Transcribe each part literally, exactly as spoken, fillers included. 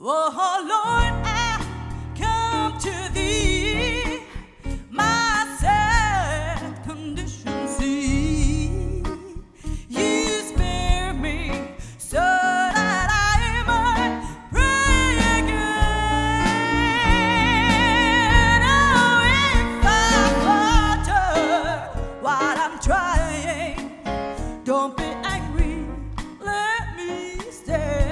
Oh Lord, I come to thee, my sad condition see. You spare me so that I might pray again. Oh, if I falter while I'm trying, don't be angry, let me stay.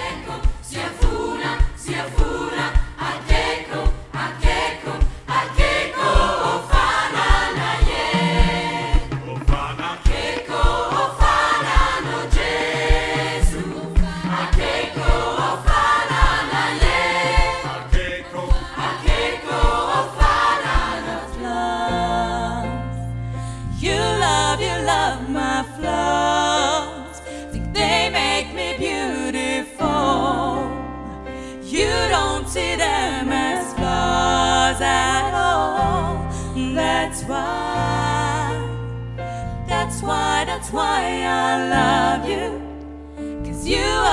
My flaws, think they make me beautiful. You don't see them as flaws at all. That's why, that's why, that's why I love you, 'cause you